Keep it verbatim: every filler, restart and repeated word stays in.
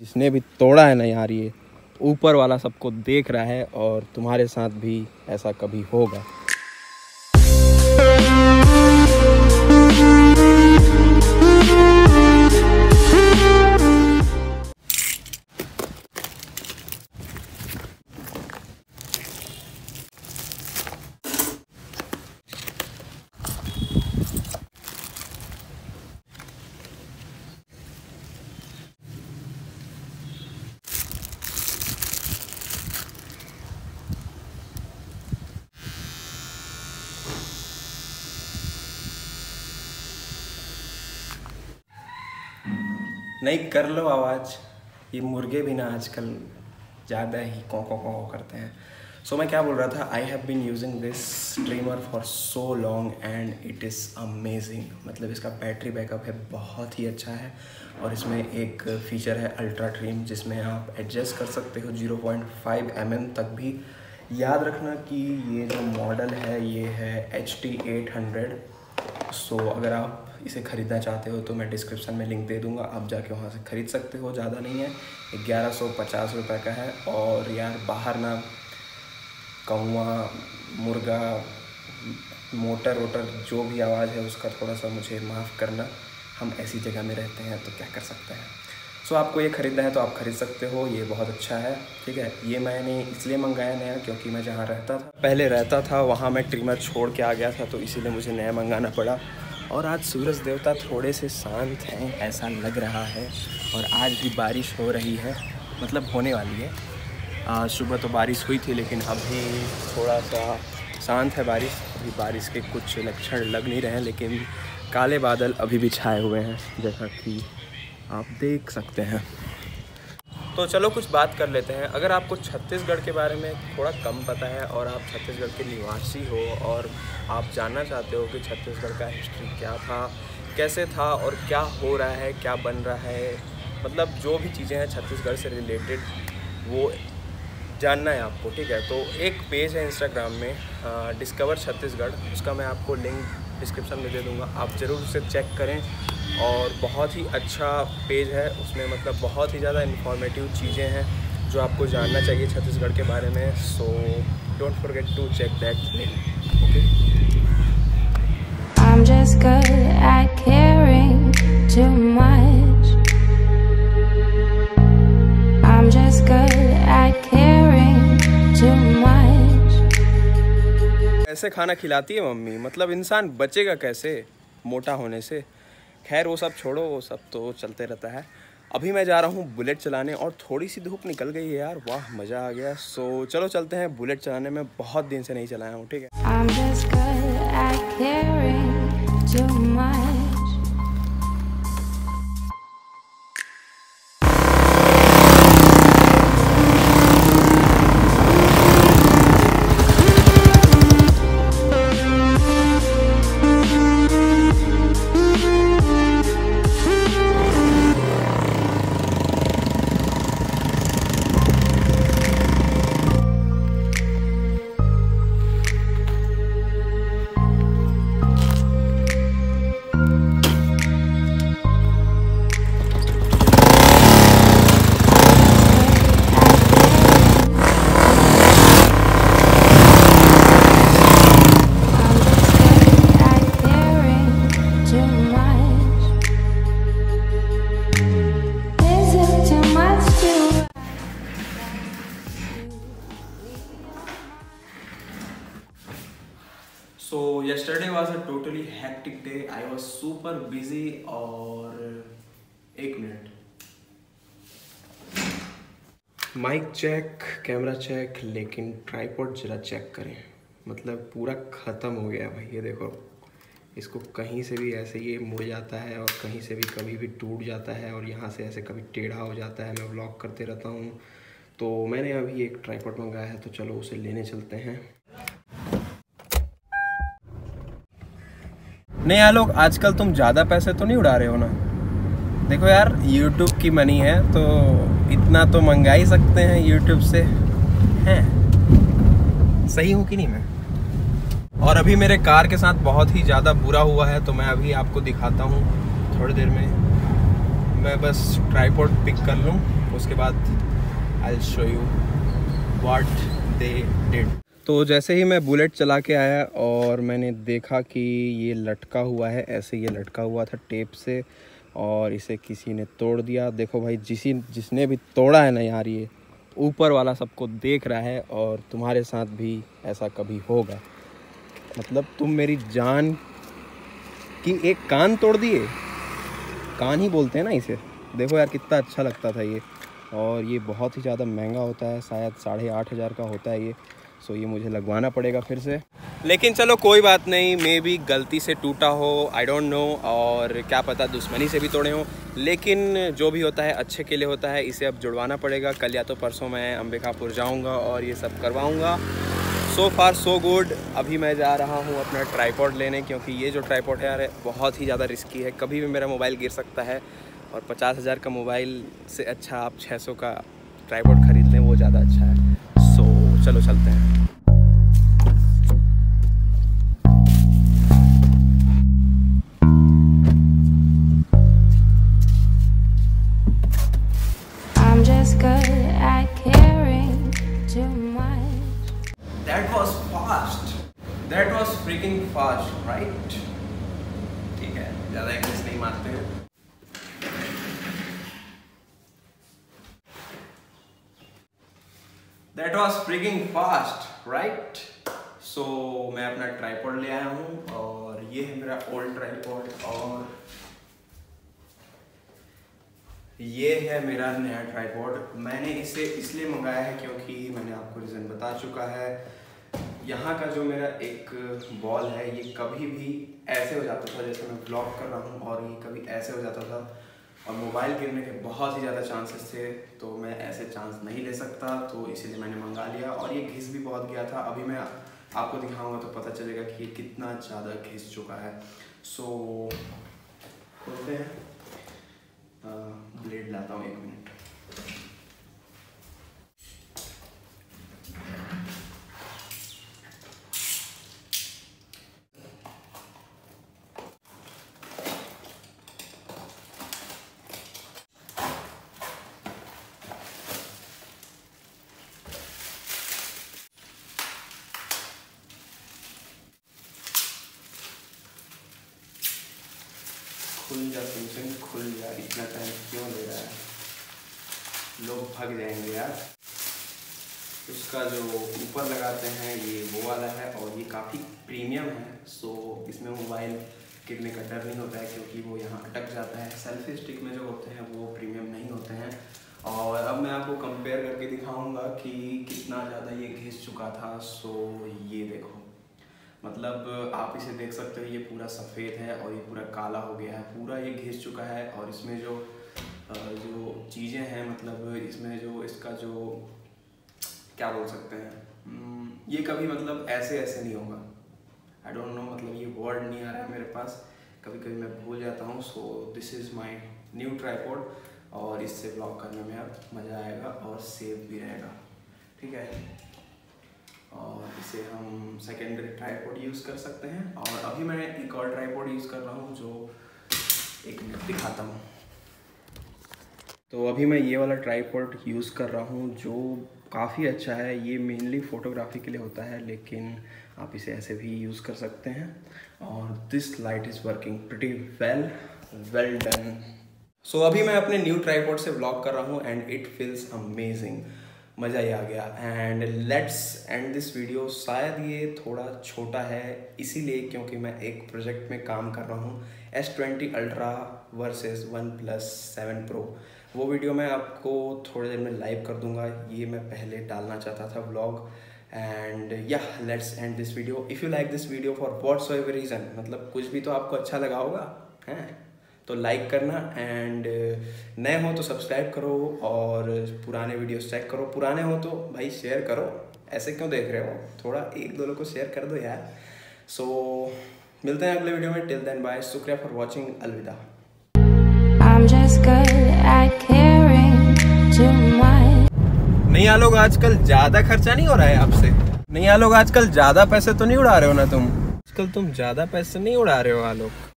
जिसने भी तोड़ा है ना यार, ये ऊपर वाला सबको देख रहा है और तुम्हारे साथ भी ऐसा कभी होगा। नहीं कर लो आवाज़, ये मुर्गे भी ना आजकल ज़्यादा ही कौ कौ कौ करते हैं। सो so, मैं क्या बोल रहा था, I have been using this trimmer for so long and it is amazing. मतलब इसका बैटरी बैकअप है बहुत ही अच्छा है और इसमें एक फ़ीचर है अल्ट्रा ट्रिम जिसमें आप एडजस्ट कर सकते हो zero point five m m तक भी। याद रखना कि ये जो मॉडल है ये है H T eight hundred. So अगर आप इसे ख़रीदना चाहते हो तो मैं डिस्क्रिप्शन में लिंक दे दूँगा, आप जाके वहाँ से ख़रीद सकते हो। ज़्यादा नहीं है, ग्यारह सौ पचास रुपये का है। और यार बाहर ना कौवा मुर्गा मोटर वोटर जो भी आवाज़ है उसका थोड़ा सा मुझे माफ़ करना, हम ऐसी जगह में रहते हैं तो क्या कर सकते हैं। सो आपको ये ख़रीदना है तो आप ख़रीद सकते हो, ये बहुत अच्छा है। ठीक है, ये मैंने इसलिए मंगाया नया क्योंकि मैं जहाँ रहता था पहले रहता था वहाँ मैं ट्रिमर छोड़ के आ गया था, तो इसीलिए मुझे नया मंगाना पड़ा। और आज सूरज देवता थोड़े से शांत हैं ऐसा लग रहा है, और आज भी बारिश हो रही है, मतलब होने वाली है। आज सुबह तो बारिश हुई थी लेकिन अभी थोड़ा सा शांत है बारिश। अभी बारिश के कुछ लक्षण लग नहीं रहे हैं, लेकिन काले बादल अभी भी छाए हुए हैं जैसा कि आप देख सकते हैं। तो चलो कुछ बात कर लेते हैं। अगर आपको छत्तीसगढ़ के बारे में थोड़ा कम पता है और आप छत्तीसगढ़ के निवासी हो और आप जानना चाहते हो कि छत्तीसगढ़ का हिस्ट्री क्या था, कैसे था और क्या हो रहा है, क्या बन रहा है, मतलब जो भी चीज़ें हैं छत्तीसगढ़ से रिलेटेड वो जानना है आपको। ठीक है, तो एक पेज है इंस्टाग्राम में डिस्कवर छत्तीसगढ़, उसका मैं आपको लिंक डिस्क्रिप्शन में दे दूँगा, आप ज़रूर उसे चेक करें। और बहुत ही अच्छा पेज है, उसमें मतलब बहुत ही ज़्यादा इन्फॉर्मेटिव चीज़ें हैं जो आपको जानना चाहिए छत्तीसगढ़ के बारे में। So don't forget to check that link. Okay, I'm just good at caring too much. I'm just good at caring too much. ऐसे खाना खिलाती है मम्मी, मतलब इंसान बचेगा कैसे मोटा होने से। खैर वो सब छोड़ो, वो सब तो चलते रहता है। अभी मैं जा रहा हूँ बुलेट चलाने और थोड़ी सी धूप निकल गई है यार, वाह मज़ा आ गया। सो चलो चलते हैं बुलेट चलाने, में बहुत दिन से नहीं चलाया हूँ। ठीक है, I'm just good at caring too much. So yesterday was a totally hectic day. I was super busy और एक minute, mike check, camera check, लेकिन ट्राइपॉड जरा चेक करें, मतलब पूरा ख़त्म हो गया भाई। ये देखो, इसको कहीं से भी ऐसे ये मुड़ जाता है और कहीं से भी कभी भी टूट जाता है और यहाँ से ऐसे कभी टेढ़ा हो जाता है। मैं व्लॉग करते रहता हूँ, तो मैंने अभी एक ट्राइपॉड मंगाया है, तो चलो उसे लेने चलते हैं। नहीं यार लोग, आजकल तुम ज़्यादा पैसे तो नहीं उड़ा रहे हो ना? देखो यार, YouTube की मनी है तो इतना तो मंगा ही सकते हैं YouTube से, हैं? सही हूँ कि नहीं मैं? और अभी मेरे कार के साथ बहुत ही ज़्यादा बुरा हुआ है, तो मैं अभी आपको दिखाता हूँ थोड़ी देर में। मैं बस ट्राइपॉड पिक कर लूँ उसके बाद I will show you what they did. तो जैसे ही मैं बुलेट चला के आया और मैंने देखा कि ये लटका हुआ है, ऐसे ये लटका हुआ था टेप से और इसे किसी ने तोड़ दिया। देखो भाई, जिसी जिसने भी तोड़ा है ना यार, ये ऊपर वाला सबको देख रहा है और तुम्हारे साथ भी ऐसा कभी होगा। मतलब तुम मेरी जान की एक कान तोड़ दिए, कान ही बोलते हैं ना इसे। देखो यार कितना अच्छा लगता था ये, और ये बहुत ही ज़्यादा महंगा होता है, शायद साढ़े आठ हज़ार का होता है ये। सो ये मुझे लगवाना पड़ेगा फिर से, लेकिन चलो कोई बात नहीं, मे भी गलती से टूटा हो, आई डोंट नो, और क्या पता दुश्मनी से भी तोड़े हो, लेकिन जो भी होता है अच्छे के लिए होता है। इसे अब जुड़वाना पड़ेगा। कल या तो परसों मैं अंबिकापुर जाऊंगा और ये सब करवाऊंगा। So far so good. अभी मैं जा रहा हूँ अपना ट्राइपॉड लेने, क्योंकि ये जो ट्राइपॉड है यार बहुत ही ज़्यादा रिस्की है, कभी भी मेरा मोबाइल गिर सकता है, और पचास हज़ार का मोबाइल से अच्छा आप छः सौ का ट्राइपॉड ख़रीद लें, वो ज़्यादा अच्छा है। सो so, चलो चलते हैं। I'm just good at caring too much. That was fast. That was freaking fast, right? ठीक है, ज़्यादा इंग्लिश नहीं मारते हैं। That was freaking fast, right? So मैं अपना ट्राइपॉड ले आया हूँ और ये है मेरा ओल्ड ट्राइपॉड, और ये है मेरा नया ट्राइपॉड। मैंने इसे इसलिए मंगाया है क्योंकि मैंने आपको रीज़न बता चुका है। यहाँ का जो मेरा एक बॉल है ये कभी भी ऐसे हो जाता था, जैसे मैं ब्लॉग कर रहा हूँ, और ये कभी ऐसे हो जाता था, और मोबाइल गिरने के बहुत ही ज़्यादा चांसेस थे, तो मैं ऐसे चांस नहीं ले सकता, तो इसीलिए मैंने मंगा लिया। और ये घिस भी बहुत गया था। अभी मैं आपको दिखाऊंगा तो पता चलेगा कि ये कितना ज़्यादा घिस चुका है। सो खोलते हैं, ब्लेड लाता हूँ, एक मिनट। खुल जा सिमसिम, खुल जा, इतना टाइम क्यों ले रहा है, लोग भाग जाएंगे यार। उसका जो ऊपर लगाते हैं ये वो वाला है, और ये काफ़ी प्रीमियम है, सो इसमें मोबाइल गिरने का डर नहीं होता है, क्योंकि वो यहाँ अटक जाता है। सेल्फी स्टिक में जो होते हैं वो प्रीमियम नहीं होते हैं। और अब मैं आपको कंपेयर करके दिखाऊंगा कि कितना ज़्यादा ये घिस चुका था। सो ये देखो, मतलब आप इसे देख सकते हो, ये पूरा सफ़ेद है और ये पूरा काला हो गया है, पूरा ये घिस चुका है। और इसमें जो जो चीज़ें हैं, मतलब इसमें जो इसका जो क्या बोल सकते हैं, ये कभी मतलब ऐसे ऐसे नहीं होगा। आई डोंट नो, मतलब ये वर्ड नहीं आ रहा है मेरे पास, कभी कभी मैं भूल जाता हूँ। So this is my new tripod, और इससे ब्लॉग करने में अब मज़ा आएगा और सेफ भी रहेगा, ठीक है। और इसे हम सेकेंडरी ट्राइपॉड यूज़ कर सकते हैं। और अभी मैं एक और ट्राइपॉड यूज़ कर रहा हूँ, जो एक मिनट दिखाता हूँ। तो अभी मैं ये वाला ट्राइपॉड यूज़ कर रहा हूँ, जो काफ़ी अच्छा है। ये मेनली फ़ोटोग्राफी के लिए होता है, लेकिन आप इसे ऐसे भी यूज़ कर सकते हैं। और this light is working pretty well, well done. So अभी मैं अपने न्यू ट्राइपॉड से व्लॉग कर रहा हूँ, एंड इट फील्स अमेजिंग, मज़ा ही आ गया। And let's end this video. शायद ये थोड़ा छोटा है इसीलिए क्योंकि मैं एक प्रोजेक्ट में काम कर रहा हूँ, S twenty Ultra versus OnePlus seven Pro. वो वीडियो मैं आपको थोड़ी देर में लाइव कर दूंगा, ये मैं पहले डालना चाहता था व्लॉग। एंड या let's end this video. If you like this video for whatsoever reason, मतलब कुछ भी तो आपको अच्छा लगा होगा, हैं, तो लाइक करना। एंड नए हो तो सब्सक्राइब करो, और पुराने वीडियोस चेक करो। पुराने हो तो भाई शेयर करो, ऐसे क्यों देख रहे हो, थोड़ा एक दो लोग को शेयर कर दो यार। सो so, मिलते हैं अगले वीडियो में। टिल देन बाय, शुक्रिया फॉर वॉचिंग, अलविदा। I'm just good at caring too much. नहीं आलोग, आजकल ज़्यादा खर्चा नहीं हो रहा है आपसे? नहीं आलोग, आजकल ज़्यादा पैसे तो नहीं उड़ा रहे हो ना तुम? आजकल तुम ज़्यादा पैसे नहीं उड़ा रहे हो आलोग?